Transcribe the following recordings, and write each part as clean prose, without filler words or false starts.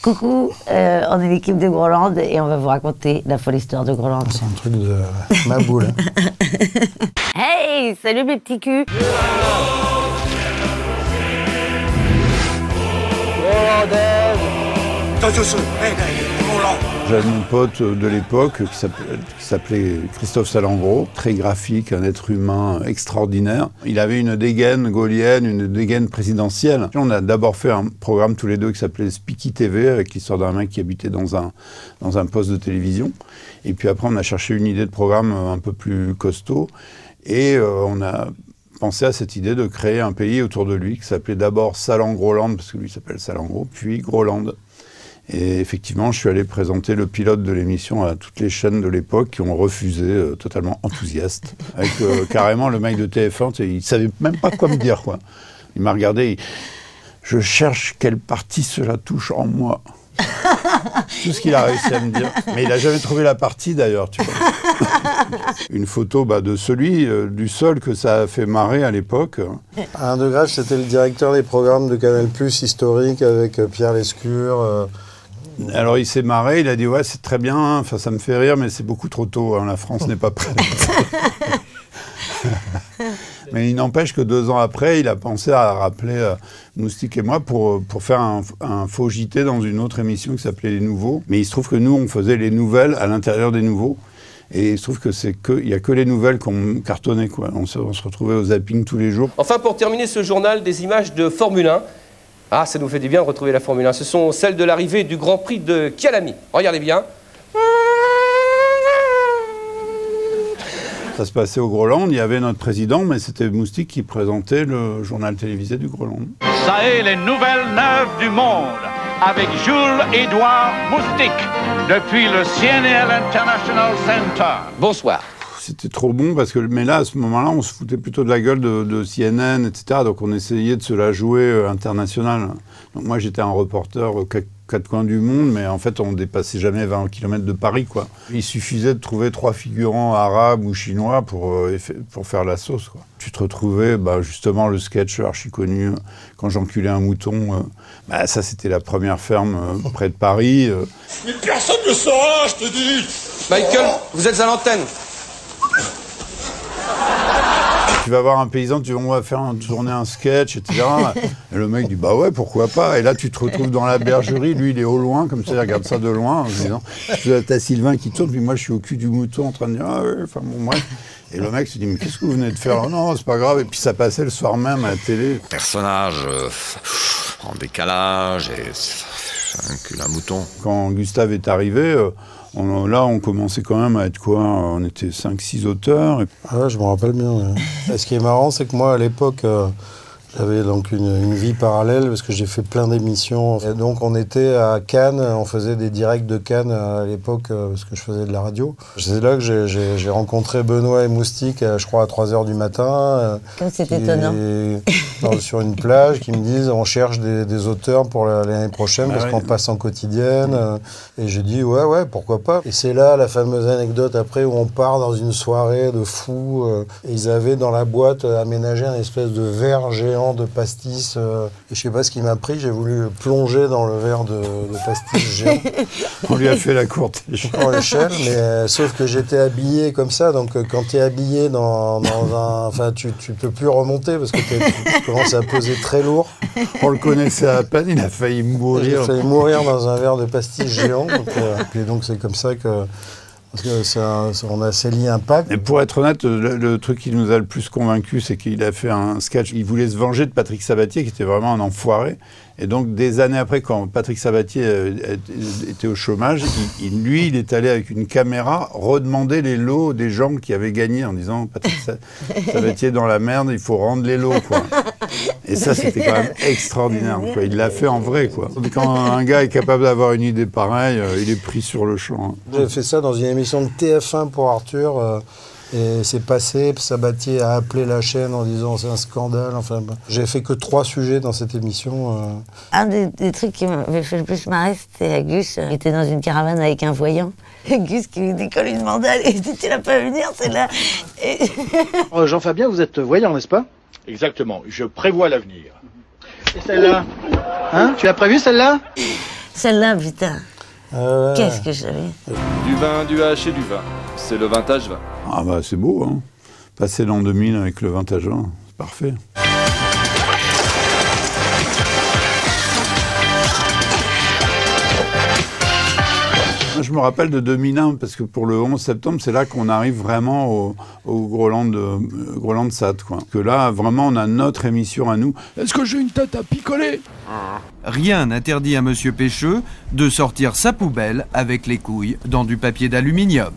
Coucou, on est l'équipe de Groland et on va vous raconter la folle histoire de Groland. C'est un truc de ma boule. Hey, salut mes petits culs. J'avais mon pote de l'époque qui s'appelait Christophe Salengro, très graphique, un être humain extraordinaire. Il avait une dégaine gaulienne, une dégaine présidentielle. On a d'abord fait un programme tous les deux qui s'appelait Speaky TV, avec l'histoire d'un mec qui habitait dans un poste de télévision. Et puis après, on a cherché une idée de programme un peu plus costaud. Et on a pensé à cette idée de créer un pays autour de lui qui s'appelait d'abord Salengroland, parce que lui s'appelle Salengro, puis Groland. Et effectivement, je suis allé présenter le pilote de l'émission à toutes les chaînes de l'époque qui ont refusé, totalement enthousiastes. Avec carrément le mec de TF1, il savait même pas quoi me dire, quoi. Il m'a regardé, je cherche quelle partie cela touche en moi. Tout ce qu'il a réussi à me dire. Mais il n'a jamais trouvé la partie d'ailleurs, tu vois. Une photo de celui, du seul que ça a fait marrer à l'époque. Alain Degrève, c'était le directeur des programmes de Canal+ historique avec Pierre Lescure. Alors il s'est marré, il a dit ouais c'est très bien, enfin ça me fait rire mais c'est beaucoup trop tôt, hein, la France n'est pas prête. Mais il n'empêche que 2 ans après, il a pensé à rappeler Moustique et moi pour faire un faux JT dans une autre émission qui s'appelait Les Nouveaux. Mais il se trouve que nous, on faisait les nouvelles à l'intérieur des Nouveaux. Et il se trouve il n'y a que les nouvelles qu'on cartonnait, quoi. On se retrouvait au zapping tous les jours. Enfin, pour terminer ce journal, des images de Formule 1. Ah, ça nous fait du bien de retrouver la Formule 1. Ce sont celles de l'arrivée du Grand Prix de Kyalami. Regardez bien. Ça se passait au Groland, il y avait notre président, mais c'était Moustique qui présentait le journal télévisé du Groland. Ça est les nouvelles neuves du monde, avec Jules-Édouard Moustique, depuis le CNL International Center. Bonsoir. C'était trop bon, mais là, à ce moment-là, on se foutait plutôt de la gueule de CNN, etc. Donc on essayait de se la jouer internationale. Donc moi, j'étais un reporter aux 4 coins du monde, mais en fait, on dépassait jamais 20 km de Paris, quoi. Il suffisait de trouver 3 figurants arabes ou chinois pour faire la sauce, quoi. Tu te retrouvais, justement, le sketch archi connu, quand j'enculais un mouton. Ça, c'était la première ferme près de Paris. Mais personne ne le saura, je te dis. Michael, vous êtes à l'antenne. Tu vas voir un paysan, tu dis on va tourner un sketch, etc. Et le mec dit bah ouais, pourquoi pas. Et là tu te retrouves dans la bergerie, lui il est au loin, comme ça il regarde ça de loin en se disant t'as Sylvain qui tourne, puis moi je suis au cul du mouton en train de dire ah ouais, enfin bon bref. Et le mec se dit mais qu'est-ce que vous venez de faire? Non, c'est pas grave. Et puis ça passait le soir même à la télé. Personnage en décalage et un mouton. Quand Gustave est arrivé, on commençait quand même à être quoi? On était 5-6 auteurs. Ah ouais, je me rappelle bien. Ouais. Ce qui est marrant, c'est que moi, à l'époque, j'avais donc une vie parallèle parce que j'ai fait plein d'émissions. Et donc, on était à Cannes, on faisait des directs de Cannes à l'époque parce que je faisais de la radio. C'est là que j'ai rencontré Benoît et Moustique, je crois, à 3h du matin. Comme c'est étonnant. Sur une plage, qui me disent on cherche des auteurs pour l'année prochaine parce qu'on passe en quotidienne. Et j'ai dit ouais, pourquoi pas. Et c'est là la fameuse anecdote après où on part dans une soirée de fous. Et ils avaient dans la boîte aménagé un espèce de verre géant de pastis. Et je sais pas ce qui m'a pris, j'ai voulu plonger dans le verre de pastis géant. On lui a fait la courte échelle, mais sauf que j'étais habillé comme ça, donc quand tu es habillé dans un... Enfin, tu peux plus remonter parce que tu commences à peser très lourd. On le connaissait à peine, il a failli mourir. Il a failli mourir dans un verre de pastis géant. Et donc c'est comme ça que... Parce que on a scellé un pacte. Et pour être honnête, le truc qui nous a le plus convaincus, c'est qu'il a fait un sketch. Il voulait se venger de Patrick Sabatier, qui était vraiment un enfoiré. Et donc, des années après, quand Patrick Sabatier était au chômage, il est allé avec une caméra redemander les lots des gens qui avaient gagné en disant Patrick Sabatier est dans la merde, il faut rendre les lots, quoi. Et ça, c'était quand même extraordinaire, quoi. Il l'a fait en vrai, quoi. Quand un gars est capable d'avoir une idée pareille, il est pris sur le champ. Hein. J'ai fait ça dans une émission de TF1 pour Arthur. Et c'est passé, Sabatier a appelé la chaîne en disant c'est un scandale. Enfin, j'ai fait que 3 sujets dans cette émission. Un des trucs qui m'avait fait le plus marrer, c'était Gus. Il était dans une caravane avec un voyant. Et Gus qui lui décolle une mandale et il dit tu l'as pas venir celle-là. Et... Jean-Fabien, vous êtes voyant, n'est-ce pas? Exactement, je prévois l'avenir. Et celle-là? Hein? Tu l'as prévu celle-là? Celle-là, putain. Qu'est-ce que j'avais. Du vin, du H et du vin. C'est le vintage vin. Ah bah c'est beau, hein. Passer l'an 2000 avec le vintage vin, c'est parfait. Je me rappelle de 2001, parce que pour le 11 septembre, c'est là qu'on arrive vraiment au Groland-Sat, quoi. Que là, vraiment, on a notre émission à nous. Est-ce que j'ai une tête à picoler ? Rien n'interdit à Monsieur Pécheux de sortir sa poubelle avec les couilles dans du papier d'aluminium.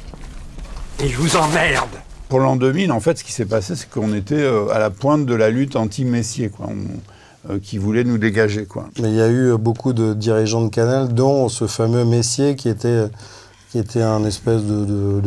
Et je vous emmerde. Pour l'an 2000, en fait, ce qui s'est passé, c'est qu'on était à la pointe de la lutte anti-Messier, quoi. Qui voulait nous dégager, quoi. Mais il y a eu beaucoup de dirigeants de Canal, dont ce fameux Messier qui était un espèce de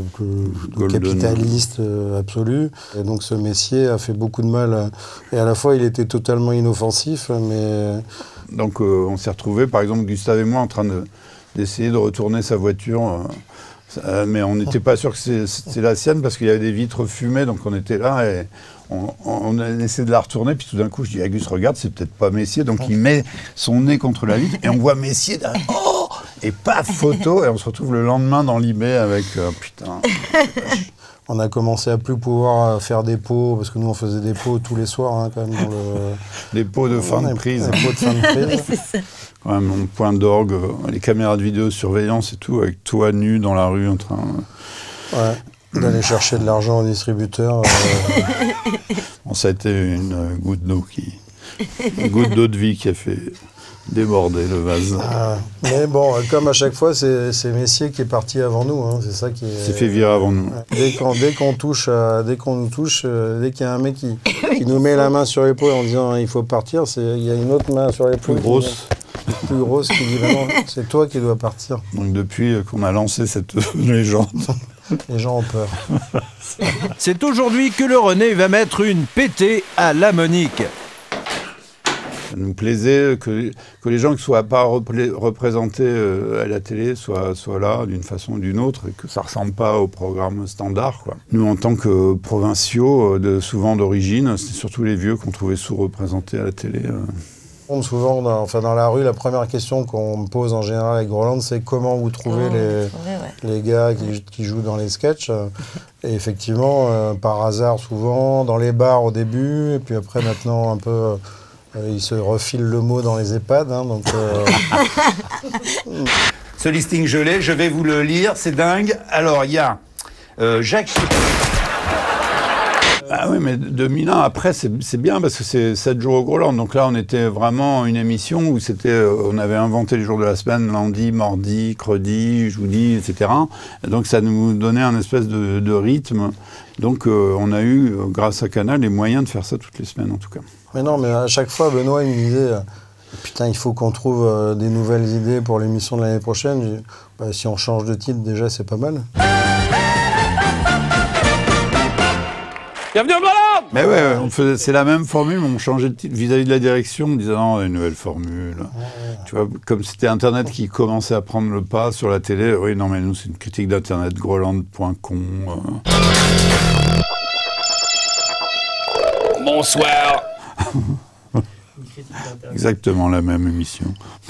capitaliste absolu. Et donc ce Messier a fait beaucoup de mal. Et à la fois, il était totalement inoffensif, mais... Donc on s'est retrouvés, par exemple, Gustave et moi, en train d'essayer de retourner sa voiture... mais on n'était pas sûr que c'est la sienne parce qu'il y avait des vitres fumées, donc on était là et on a essayé de la retourner, puis tout d'un coup je dis Agus, regarde, c'est peut-être pas Messier, donc il met son nez contre la vitre et on voit Messier oh et paf, photo, et on se retrouve le lendemain dans l'eBay avec putain. On a commencé à plus pouvoir faire des pots, parce que nous on faisait des pots tous les soirs, hein, quand même, dans le... Des pots de fin de prise. Des pots de fin de prise. Oui, c'est ça. Quand même, mon point d'orgue, les caméras de vidéosurveillance et tout, avec toi nu dans la rue en train... Ouais, d'aller chercher de l'argent au distributeur. Bon, ça a été une goutte d'eau de vie qui a fait déborder le vase. Mais bon, comme à chaque fois, c'est Messier qui est parti avant nous. Hein, c'est ça qui est... C'est fait virer avant nous. Dès qu'on nous touche, dès qu'il y a un mec qui nous met la main sur l'épaule en disant il faut partir, il y a une autre main sur l'épaule. Plus grosse qui dit non, c'est toi qui dois partir. Donc depuis qu'on a lancé cette légende, les gens ont peur. C'est aujourd'hui que le René va mettre une pétée à la Monique. Ça nous plaisait que les gens qui ne soient pas représentés à la télé soient là d'une façon ou d'une autre et que ça ne ressemble pas au programme standard, quoi. Nous, en tant que provinciaux, souvent d'origine, c'est surtout les vieux qu'on trouvait sous-représentés à la télé. Souvent, dans la rue, la première question qu'on me pose en général avec Groland, c'est comment vous trouvez les gars qui jouent dans les sketchs. Et effectivement, par hasard souvent, dans les bars au début, et puis après maintenant un peu, ils se refilent le mot dans les EHPAD. Hein, donc, Ce listing je l'ai, je vais vous le lire, c'est dingue. Alors il y a Jacques... Ah oui, mais 2001, après, c'est bien parce que c'est 7 jours au Groland. Donc là, on était vraiment une émission où on avait inventé les jours de la semaine, lundi, mardi, credi, jeudi, etc. Donc ça nous donnait un espèce de rythme. Donc on a eu, grâce à Canal, les moyens de faire ça toutes les semaines, en tout cas. Mais non, mais à chaque fois, Benoît, il me disait... Putain, il faut qu'on trouve des nouvelles idées pour l'émission de l'année prochaine. Je dis, bah, si on change de titre, déjà, c'est pas mal. Bienvenue au Groland. Mais ouais, c'est la même formule, mais on changeait de titre vis-à-vis de la direction. On disait non, une nouvelle formule. Tu vois, comme c'était Internet qui commençait à prendre le pas sur la télé. Oui, non, mais nous, c'est une critique d'Internet, groland.com. Bonsoir. Exactement la même émission.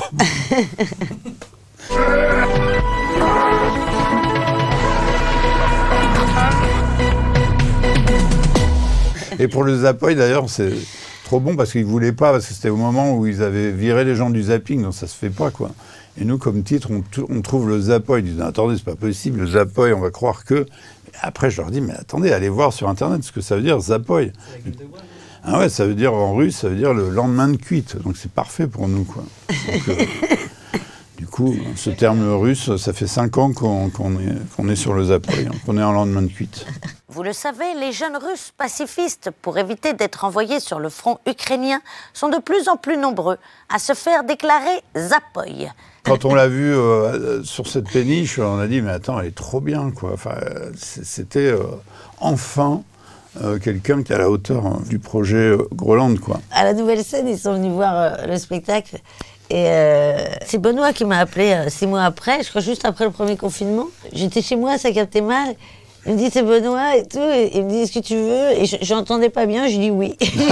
Et pour le Zapoy, d'ailleurs, c'est trop bon parce qu'ils ne voulaient pas, parce que c'était au moment où ils avaient viré les gens du zapping, donc ça ne se fait pas, quoi. Et nous, comme titre, on trouve le Zapoy. Ils disent, attendez, c'est pas possible, le Zapoy, on va croire que... Et après, je leur dis, mais attendez, allez voir sur Internet ce que ça veut dire, Zapoy. Ah ouais, ça veut dire, en russe, ça veut dire le lendemain de cuite. Donc c'est parfait pour nous, quoi. Donc, du coup, ce terme russe, ça fait 5 ans qu'on est sur le Zapoy, hein, qu'on est en lendemain de cuite. Vous le savez, les jeunes Russes pacifistes, pour éviter d'être envoyés sur le front ukrainien, sont de plus en plus nombreux à se faire déclarer Zapoy. Quand on l'a vu sur cette péniche, on a dit, mais attends, elle est trop bien, quoi. Enfin, c'était enfin quelqu'un qui est à la hauteur du projet Groland, quoi. À la Nouvelle Scène, ils sont venus voir le spectacle. Et c'est Benoît qui m'a appelé 6 mois après, je crois juste après le premier confinement. J'étais chez moi, ça captait mal. Il me dit c'est Benoît et tout, et il me dit est-ce que tu veux, et je n'entendais pas bien, je dis oui.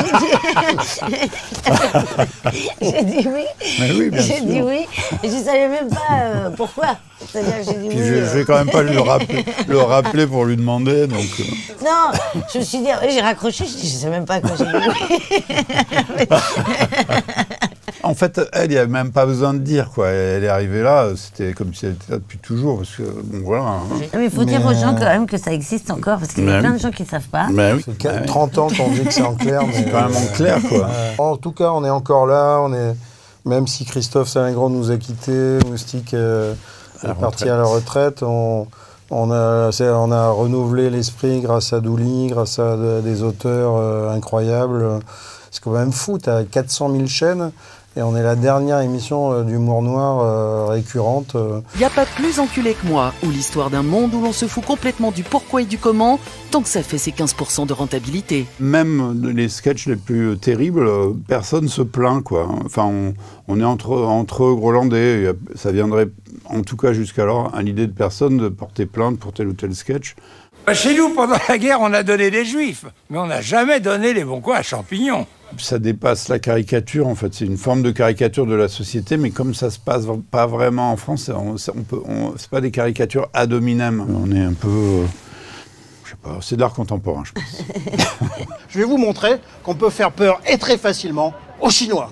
J'ai dit oui. Mais oui, bien sûr. J'ai dit oui, et je savais même pas pourquoi. C'est-à-dire j'ai dit Puis oui. je vais quand même pas le rappeler pour lui demander, donc... Non, je me suis dit, j'ai raccroché, je dis je sais même pas quoi j'ai dit oui. En fait, elle, il n'y avait même pas besoin de dire, quoi. Elle est arrivée là, c'était comme si elle était là depuis toujours, parce que, bon, voilà. Hein. Mais il faut dire aux gens quand même que ça existe encore, parce qu'il y a plein de gens qui ne savent pas. Oui. C'est 30 ans qu'on dit que c'est en clair. C'est quand même en clair, quoi. En tout cas, on est encore là, même si Christophe Salingro nous a quittés, Moustique est parti à la retraite, on a renouvelé l'esprit grâce à Douli, grâce à des auteurs incroyables. C'est quand même fou, tu as 400 000 chaînes et on est la dernière émission d'humour noir récurrente. Y a pas plus enculé que moi, ou l'histoire d'un monde où l'on se fout complètement du pourquoi et du comment, tant que ça fait ses 15% de rentabilité. Même les sketchs les plus terribles, personne se plaint, quoi. Enfin, on est entre Grolandais, ça viendrait, en tout cas jusqu'alors, à l'idée de personne de porter plainte pour tel ou tel sketch. Chez nous, pendant la guerre, on a donné des juifs, mais on n'a jamais donné les bons coins à champignons. Ça dépasse la caricature, en fait. C'est une forme de caricature de la société, mais comme ça se passe pas vraiment en France, c'est pas des caricatures ad hominem. On est un peu... je sais pas, c'est de l'art contemporain, je pense. Je vais vous montrer qu'on peut faire peur, et très facilement, aux Chinois.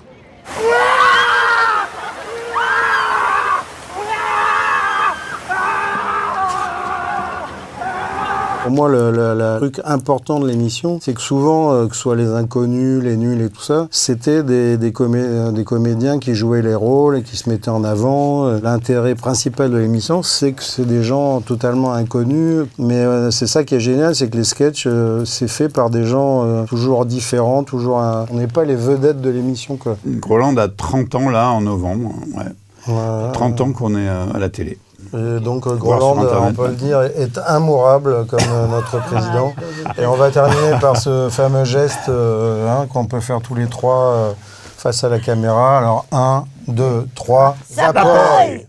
Pour moi, le truc important de l'émission, c'est que souvent, que ce soit les inconnus, les nuls et tout ça, c'était des comédiens qui jouaient les rôles et qui se mettaient en avant. L'intérêt principal de l'émission, c'est que c'est des gens totalement inconnus. Mais c'est ça qui est génial, c'est que les sketchs, c'est fait par des gens toujours différents, on n'est pas les vedettes de l'émission, quoi. Groland a 30 ans, là, en novembre. Ouais. Voilà. 30 ans qu'on est à la télé. Et donc Groland, on peut le dire, est immourable comme notre président. Et on va terminer par ce fameux geste qu'on peut faire tous les trois face à la caméra. Alors 1, 2, 3, Zapoy!